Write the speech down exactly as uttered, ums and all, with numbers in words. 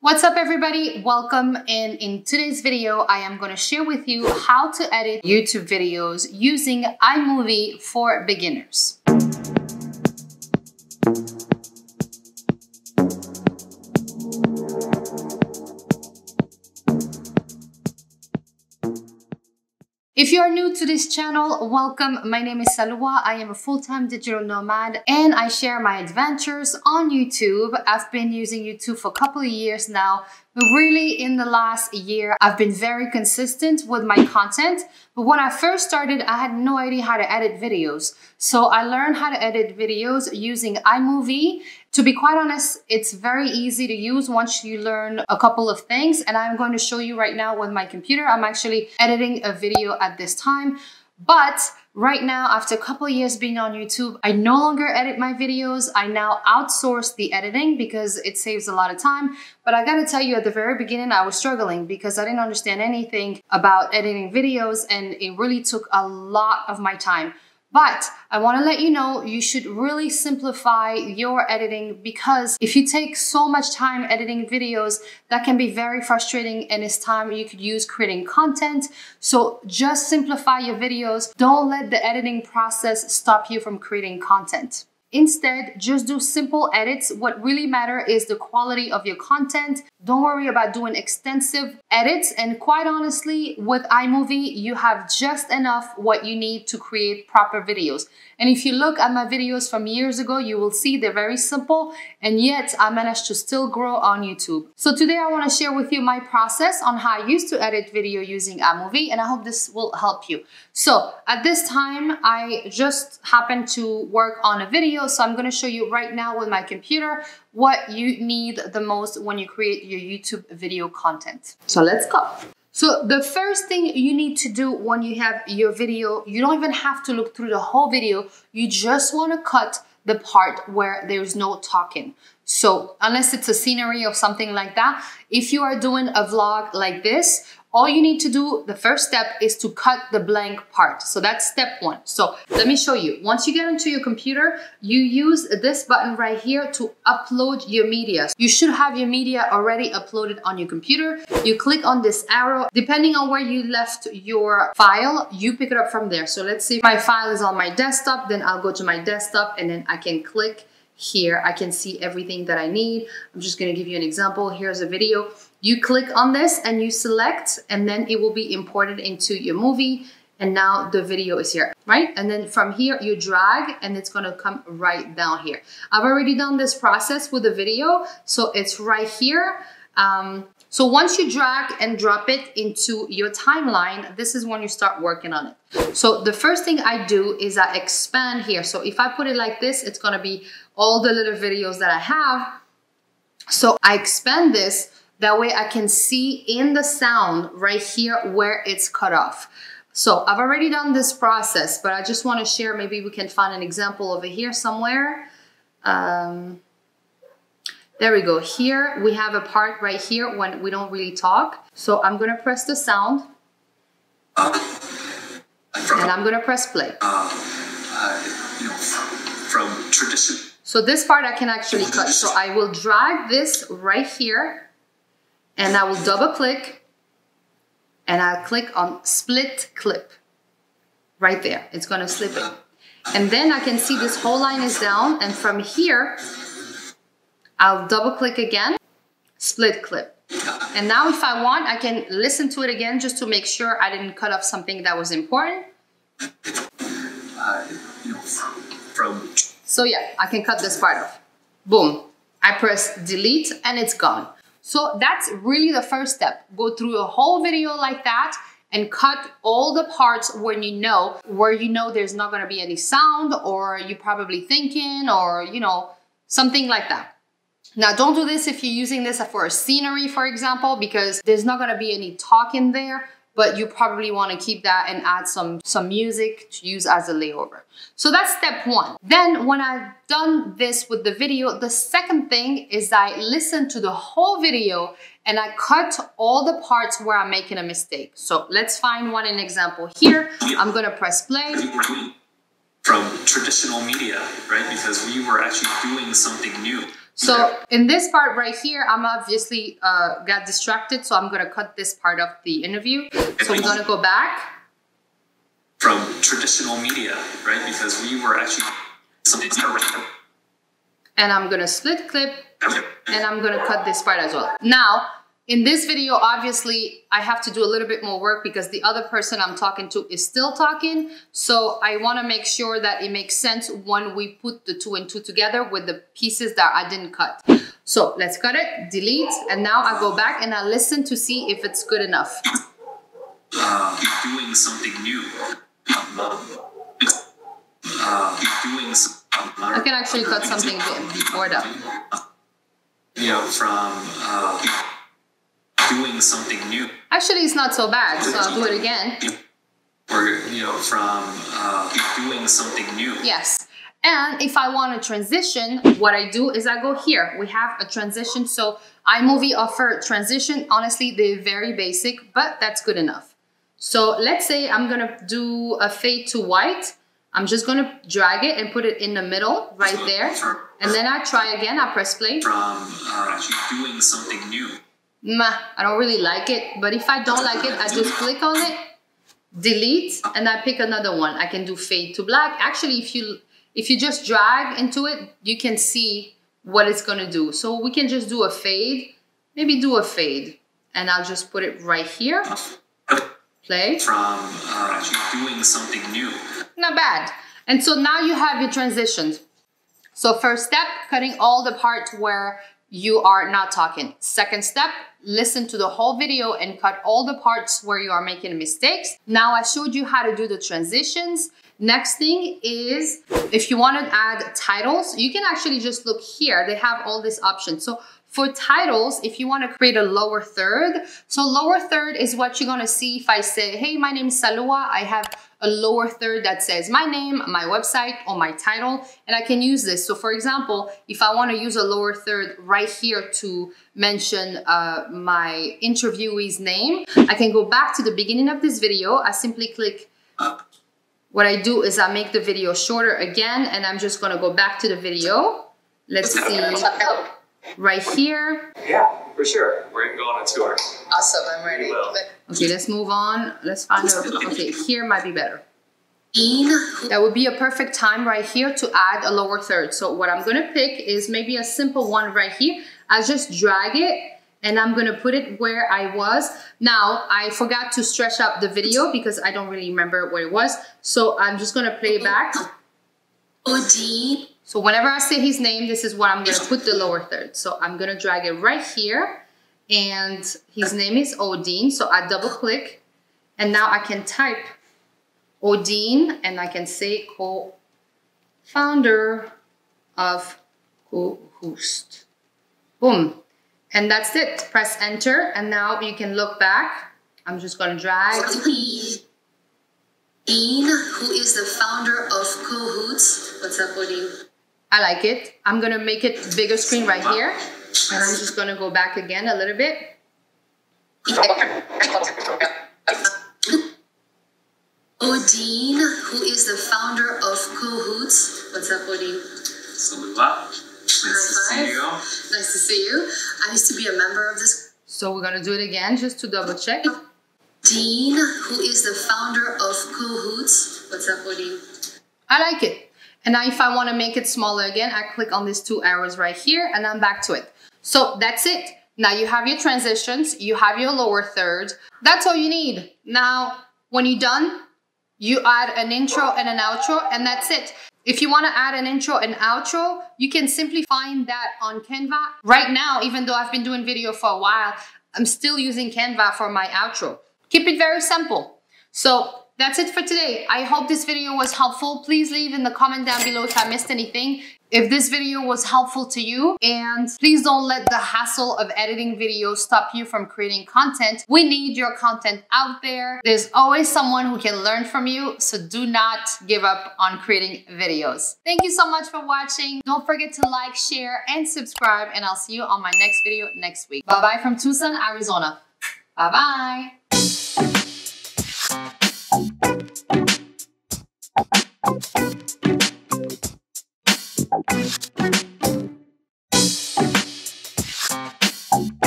What's up everybody? Welcome, and in today's video I am going to share with you how to edit YouTube videos using iMovie for beginners. If you are new to this channel, welcome. My name is Saloua. I am a full-time digital nomad and I share my adventures on YouTube. I've been using YouTube for a couple of years now, but really in the last year, I've been very consistent with my content. But when I first started, I had no idea how to edit videos. So I learned how to edit videos using iMovie. To be quite honest, it's very easy to use once you learn a couple of things. And I'm going to show you right now with my computer. I'm actually editing a video at this time. But right now, after a couple of years being on YouTube, I no longer edit my videos. I now outsource the editing because it saves a lot of time. But I gotta tell you, at the very beginning, I was struggling because I didn't understand anything about editing videos and it really took a lot of my time. But I want to let you know you should really simplify your editing, because if you take so much time editing videos, that can be very frustrating and it's time you could use creating content. So just simplify your videos. Don't let the editing process stop you from creating content. Instead, just do simple edits. What really matters is the quality of your content. Don't worry about doing extensive edits. And quite honestly, with iMovie, you have just enough what you need to create proper videos. And if you look at my videos from years ago, you will see they're very simple, and yet I managed to still grow on YouTube. So today I want to share with you my process on how I used to edit video using iMovie, and I hope this will help you. So at this time, I just happened to work on a video. So I'm going to show you right now with my computer what you need the most when you create your YouTube video content. So let's go. So the first thing you need to do when you have your video, you don't even have to look through the whole video. You just want to cut the part where there's no talking. So unless it's a scenery or something like that, if you are doing a vlog like this, all you need to do, the first step, is to cut the blank part. So that's step one. So let me show you. Once you get into your computer, you use this button right here to upload your media. You should have your media already uploaded on your computer. You click on this arrow. Depending on where you left your file, you pick it up from there. So let's see if my file is on my desktop, then I'll go to my desktop and then I can click here. I can see everything that I need. I'm just going to give you an example. Here's a video. You click on this and you select, and then it will be imported into your movie. And now the video is here, right? And then from here you drag and it's going to come right down here. I've already done this process with the video, so it's right here. Um, so once you drag and drop it into your timeline, this is when you start working on it. So the first thing I do is I expand here. So if I put it like this, it's going to be all the little videos that I have. So I expand this. That way I can see in the sound right here where it's cut off. So I've already done this process, but I just want to share, maybe we can find an example over here somewhere. Um, there we go. Here we have a part right here when we don't really talk. So I'm going to press the sound and I'm going to press play. Uh, uh, you know, from tradition. So this part I can actually cut. So I will drag this right here. And I will double click and I'll click on split clip right there. It's going to slip in. And then I can see this whole line is down. And from here, I'll double click again, split clip. And now if I want, I can listen to it again just to make sure I didn't cut off something that was important. Uh, you know, from... So yeah, I can cut this part off. Boom. I press delete and it's gone. So that's really the first step. Go through a whole video like that and cut all the parts when you know, where you know there's not gonna be any sound, or you're probably thinking, or you know, something like that. Now don't do this if you're using this for a scenery, for example, because there's not gonna be any talk in there, but you probably wanna keep that and add some, some music to use as a layover. So that's step one. Then when I've done this with the video, the second thing is I listen to the whole video and I cut all the parts where I'm making a mistake. So let's find one an example here. I'm gonna press play. From traditional media, right? Because we were actually doing something new. So in this part right here, I'm obviously uh, got distracted, so I'm gonna cut this part of the interview. So I'm gonna go back. From traditional media, right? Because we were actually something. And I'm gonna split clip, and I'm gonna cut this part as well. Now, in this video, obviously, I have to do a little bit more work because the other person I'm talking to is still talking. So I wanna make sure that it makes sense when we put the two and two together with the pieces that I didn't cut. So let's cut it, delete, and now I go back and I listen to see if it's good enough. Uh, doing something new. Uh, doing some, I can actually cut something before that. You know, from uh, doing something new. Actually, it's not so bad, so I'll do it again. Or, you know, from uh, doing something new. Yes. And if I want to transition, what I do is I go here. We have a transition. So iMovie offer transition. Honestly, they're very basic, but that's good enough. So let's say I'm going to do a fade to white. I'm just going to drag it and put it in the middle right there. And then I try again. I press play. From uh, doing something new. Nah, I don't really like it. But if I don't like it, I just click on it, delete, and I pick another one. I can do fade to black. Actually, if you if you just drag into it, you can see what it's going to do. So we can just do a fade. Maybe do a fade. And I'll just put it right here. Play. From uh, doing something new. Not bad. And so now you have your transitions. So first step, cutting all the parts where you are not talking. Second step, listen to the whole video and cut all the parts where you are making mistakes. Now I showed you how to do the transitions. Next thing is, if you want to add titles, you can actually just look here. They have all these options. So for titles, if you want to create a lower third, so lower third is what you're going to see if I say, hey, my name is Saloua. I have a lower third that says my name, my website, or my title, and I can use this. So for example, if I want to use a lower third right here to mention uh, my interviewee's name, I can go back to the beginning of this video. I simply click. What I do is I make the video shorter again, and I'm just going to go back to the video. Let's see. Right here. Yeah, for sure. We're gonna go on a tour. Awesome, I'm ready. Okay, let's move on. Let's find a, okay, here might be better. That would be a perfect time right here to add a lower third. So what I'm gonna pick is maybe a simple one right here. I just drag it and I'm gonna put it where I was. Now, I forgot to stretch out the video because I don't really remember where it was. So I'm just gonna play it back. Odine. So whenever I say his name, this is what I'm going to put the lower third. So I'm going to drag it right here. And his name is Odine. So I double click. And now I can type Odine. And I can say co-founder of Co-host. Boom. And that's it. Press enter. And now you can look back. I'm just going to drag. Odine, who is the founder of Co-host. What's up, Odine? I like it. I'm going to make it bigger screen right here. And I'm just going to go back again a little bit. Odine, who is the founder of Co-host. What's up, Odine? Saloua. Nice to see you. Nice to see you. I used to be a member of this. So we're going to do it again just to double check. Odine, who is the founder of Co-host. What's up, Odine? I like it. And now if I want to make it smaller again, I click on these two arrows right here and I'm back to it. So that's it. Now you have your transitions, you have your lower third. That's all you need. Now, when you're done, you add an intro and an outro and that's it. If you want to add an intro and outro, you can simply find that on Canva. Right now, even though I've been doing video for a while, I'm still using Canva for my outro. Keep it very simple. So that's it for today. I hope this video was helpful. Please leave in the comment down below if I missed anything. If this video was helpful to you, and please don't let the hassle of editing videos stop you from creating content. We need your content out there. There's always someone who can learn from you, so do not give up on creating videos. Thank you so much for watching. Don't forget to like, share, and subscribe, and I'll see you on my next video next week. Bye-bye from Tucson, Arizona. Bye-bye.